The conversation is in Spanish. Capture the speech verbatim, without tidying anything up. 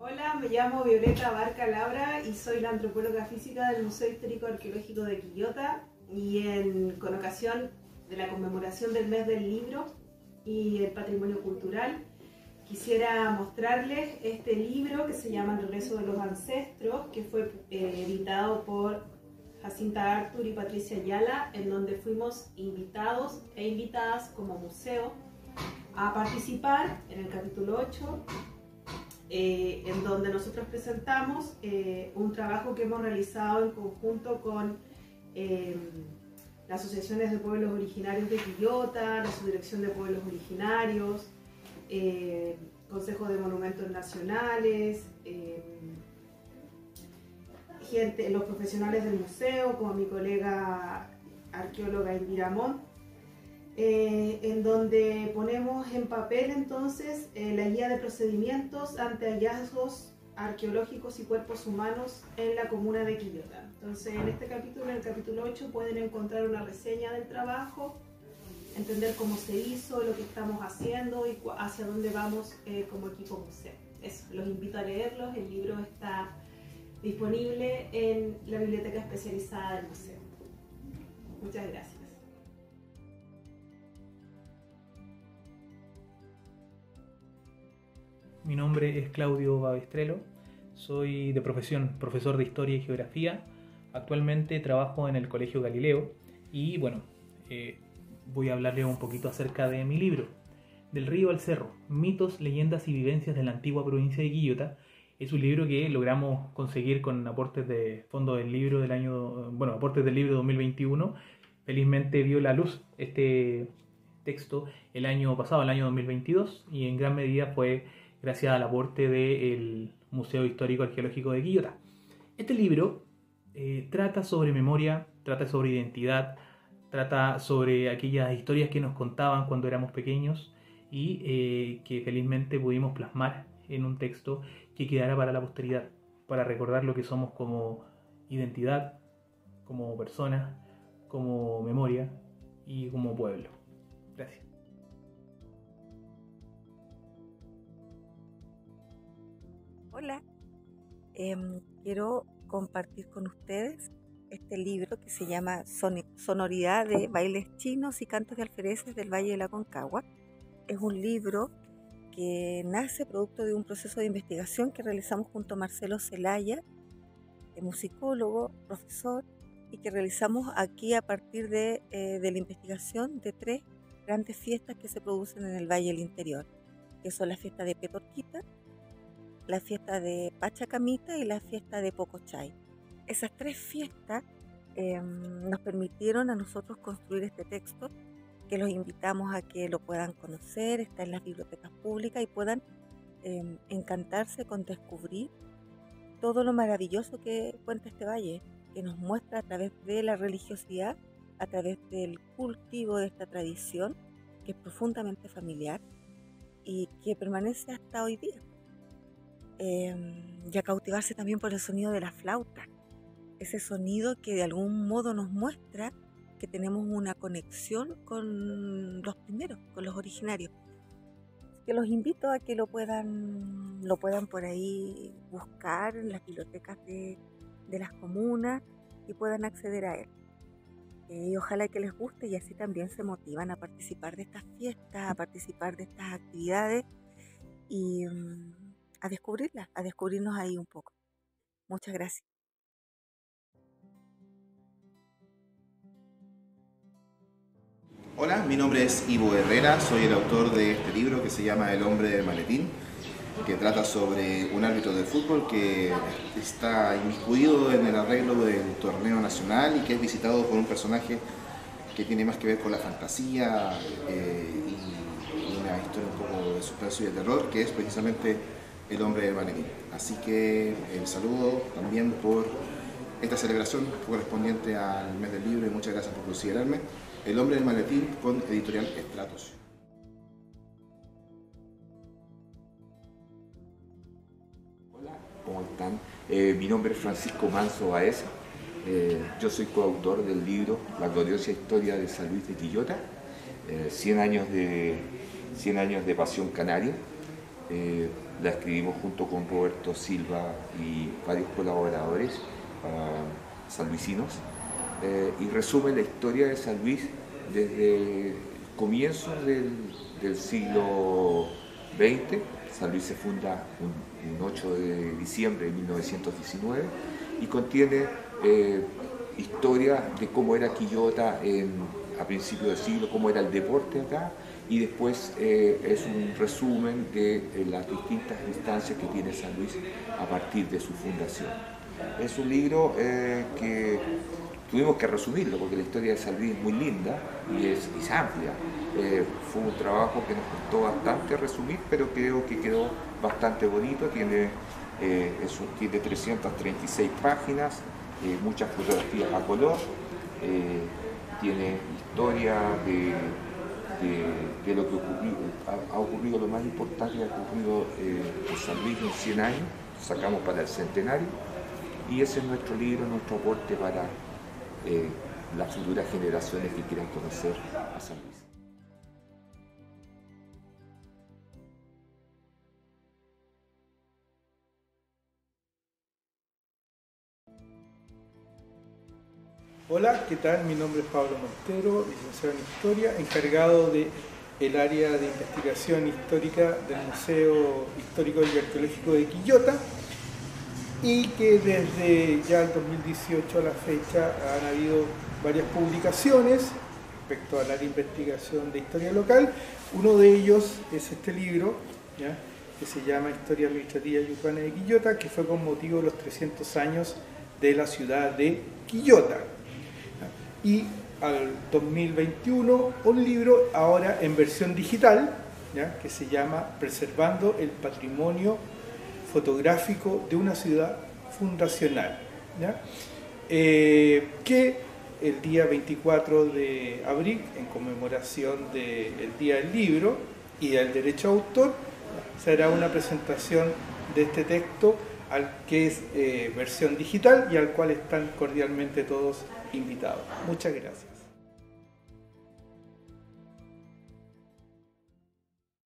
Hola, me llamo Violeta Barca Labra y soy la antropóloga física del Museo Histórico Arqueológico de Quillota, y en, con ocasión de la conmemoración del mes del libro y el patrimonio cultural, quisiera mostrarles este libro que se llama El regreso de los ancestros, que fue eh, editado por Jacinta Artur y Patricia Ayala, en donde fuimos invitados e invitadas como museo a participar en el capítulo ocho, eh, en donde nosotros presentamos eh, un trabajo que hemos realizado en conjunto con eh, las asociaciones de pueblos originarios de Quillota, la Subdirección de Pueblos Originarios, eh, Consejo de Monumentos Nacionales, eh, gente, los profesionales del museo, como mi colega arqueóloga Indira Montt, eh, en donde ponemos en papel entonces eh, la guía de procedimientos ante hallazgos arqueológicos y cuerpos humanos en la comuna de Quillota. Entonces en este capítulo, en el capítulo ocho, pueden encontrar una reseña del trabajo, entender cómo se hizo, lo que estamos haciendo y hacia dónde vamos eh, como equipo museo. Eso, los invito a leerlos. El libro está disponible en la biblioteca especializada del museo. Muchas gracias. Mi nombre es Claudio Babestrelo, soy de profesión profesor de Historia y Geografía. Actualmente trabajo en el Colegio Galileo y bueno, eh, voy a hablarles un poquito acerca de mi libro, Del río al cerro, mitos, leyendas y vivencias de la antigua provincia de Quillota. Es un libro que logramos conseguir con aportes de fondo del libro del año, bueno, aportes del libro dos mil veintiuno. Felizmente vio la luz este texto el año pasado, el año dos mil veintidós, y en gran medida fue gracias al aporte del Museo Histórico Arqueológico de Quillota. Este libro eh, trata sobre memoria, trata sobre identidad, trata sobre aquellas historias que nos contaban cuando éramos pequeños y eh, que felizmente pudimos plasmar en un texto que quedará para la posteridad, para recordar lo que somos como identidad, como persona, como memoria y como pueblo. Gracias. Hola, eh, quiero compartir con ustedes este libro que se llama Son Sonoridad de bailes chinos y cantos de alfereces del Valle de la Concagua. Es un libro que nace producto de un proceso de investigación que realizamos junto a Marcelo Zelaya, musicólogo, profesor, y que realizamos aquí a partir de, eh, de la investigación de tres grandes fiestas que se producen en el Valle del Interior, que son la fiesta de Petorquita, la fiesta de Pachacamita y la fiesta de Pocochay. Esas tres fiestas eh, nos permitieron a nosotros construir este texto, que los invitamos a que lo puedan conocer, está en las bibliotecas públicas y puedan eh, encantarse con descubrir todo lo maravilloso que cuenta este valle, que nos muestra a través de la religiosidad, a través del cultivo de esta tradición, que es profundamente familiar y que permanece hasta hoy día. Eh, y a cautivarse también por el sonido de la flauta, ese sonido que de algún modo nos muestra que tenemos una conexión con los primeros, con los originarios. Que los invito a que lo puedan, lo puedan por ahí buscar en las bibliotecas de, de las comunas y puedan acceder a él. Eh, y ojalá que les guste y así también se motivan a participar de estas fiestas, a participar de estas actividades y um, a descubrirlas, a descubrirnos ahí un poco. Muchas gracias. Hola, mi nombre es Ivo Herrera, soy el autor de este libro que se llama El hombre del maletín, que trata sobre un árbitro de fútbol que está inmiscuido en el arreglo del torneo nacional y que es visitado por un personaje que tiene más que ver con la fantasía eh, y una historia un poco de suspenso y de terror, que es precisamente El hombre del maletín. Así que el saludo también por esta celebración correspondiente al mes del libro y muchas gracias por considerarme. El hombre del maletín con Editorial Estratos. Hola, ¿cómo están? Eh, mi nombre es Francisco Manso Baeza. Eh, yo soy coautor del libro La gloriosa historia de San Luis de Quillota, eh, cien años de, cien años de pasión canaria. Eh, La escribimos junto con Roberto Silva y varios colaboradores uh, sanluisinos eh, y resume la historia de San Luis desde comienzos del, del siglo veinte. San Luis se funda un, un ocho de diciembre de mil novecientos diecinueve y contiene eh, historia de cómo era Quillota en, a principios del siglo, cómo era el deporte acá, y después eh, es un resumen de eh, las distintas instancias que tiene San Luis a partir de su fundación. Es un libro eh, que tuvimos que resumirlo porque la historia de San Luis es muy linda y es, es amplia. Eh, fue un trabajo que nos costó bastante resumir, pero creo que quedó bastante bonito. Tiene, eh, eso, tiene trescientas treinta y seis páginas, eh, muchas fotografías a color, eh, tiene historia de, de, de lo que ocurrió, ha, ha ocurrido lo más importante que ha ocurrido eh, en San Luis en cien años, lo sacamos para el centenario, y ese es nuestro libro, nuestro aporte para eh, las futuras generaciones que quieran conocer a San Luis. Hola, ¿qué tal? Mi nombre es Pablo Montero, licenciado en Historia, encargado del área de investigación histórica del Museo Histórico y Arqueológico de Quillota, y que desde ya el dos mil dieciocho a la fecha han habido varias publicaciones respecto al área de investigación de historia local. Uno de ellos es este libro, ¿ya?, que se llama Historia Administrativa y Urbana de Quillota, que fue con motivo de los trescientos años de la ciudad de Quillota. Y al dos mil veintiuno un libro ahora en versión digital, ¿ya?, que se llama Preservando el Patrimonio Fotográfico de una Ciudad Fundacional, ¿ya?, eh, que el día veinticuatro de abril, en conmemoración del Día del Libro y del Derecho a Autor, se hará una presentación de este texto, al que es eh, versión digital y al cual están cordialmente todos invitados. Muchas gracias.